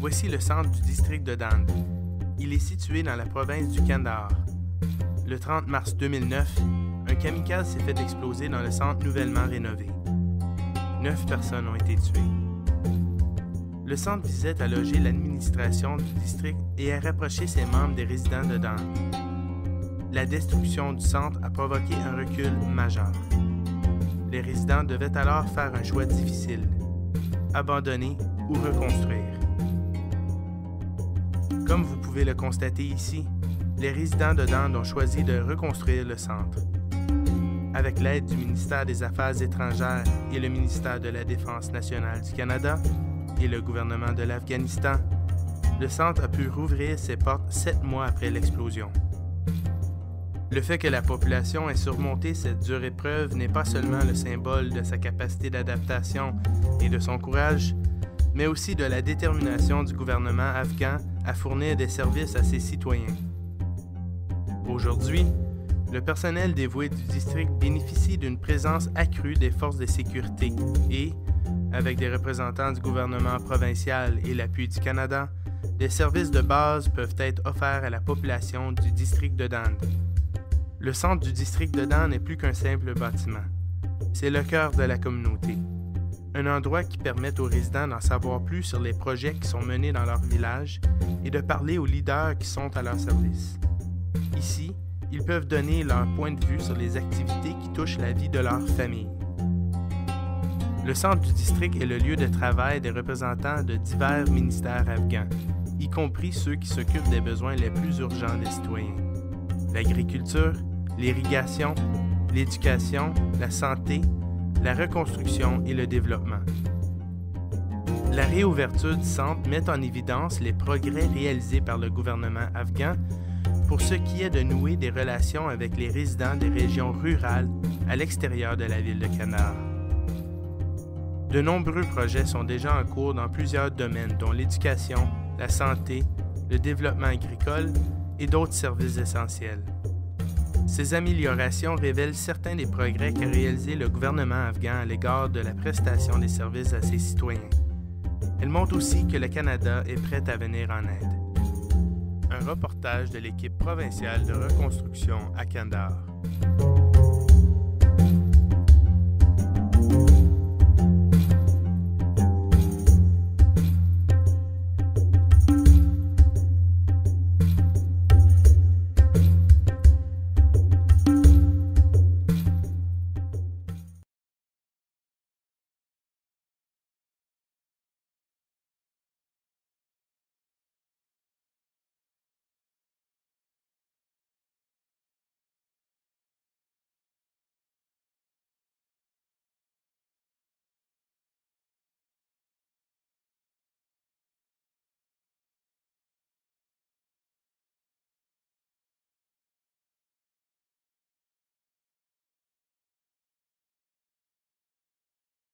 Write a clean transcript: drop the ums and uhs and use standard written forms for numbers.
Voici le centre du district de Dand. Il est situé dans la province du Kandahar. Le 30 mars 2009, un kamikaze s'est fait exploser dans le centre nouvellement rénové. 9 personnes ont été tuées. Le centre visait à loger l'administration du district et à rapprocher ses membres des résidents de Dand. La destruction du centre a provoqué un recul majeur. Les résidents devaient alors faire un choix difficile: abandonner ou reconstruire. Comme vous pouvez le constater ici, les résidents de Dand ont choisi de reconstruire le centre. Avec l'aide du ministère des Affaires étrangères et le ministère de la Défense nationale du Canada et le gouvernement de l'Afghanistan, le centre a pu rouvrir ses portes 7 mois après l'explosion. Le fait que la population ait surmonté cette dure épreuve n'est pas seulement le symbole de sa capacité d'adaptation et de son courage, mais aussi de la détermination du gouvernement afghan à fournir des services à ses citoyens. Aujourd'hui, le personnel dévoué du district bénéficie d'une présence accrue des forces de sécurité et, avec des représentants du gouvernement provincial et l'appui du Canada, des services de base peuvent être offerts à la population du district de Dand. Le centre du district de Dand n'est plus qu'un simple bâtiment. C'est le cœur de la communauté. Un endroit qui permet aux résidents d'en savoir plus sur les projets qui sont menés dans leur village et de parler aux leaders qui sont à leur service. Ici, ils peuvent donner leur point de vue sur les activités qui touchent la vie de leur famille. Le centre du district est le lieu de travail des représentants de divers ministères afghans, y compris ceux qui s'occupent des besoins les plus urgents des citoyens: l'agriculture, l'irrigation, l'éducation, la santé, la reconstruction et le développement. La réouverture du centre met en évidence les progrès réalisés par le gouvernement afghan pour ce qui est de nouer des relations avec les résidents des régions rurales à l'extérieur de la ville de Kandahar. De nombreux projets sont déjà en cours dans plusieurs domaines, dont l'éducation, la santé, le développement agricole et d'autres services essentiels. Ces améliorations révèlent certains des progrès qu'a réalisé le gouvernement afghan à l'égard de la prestation des services à ses citoyens. Elles montrent aussi que le Canada est prêt à venir en aide. Un reportage de l'équipe provinciale de reconstruction à Kandahar.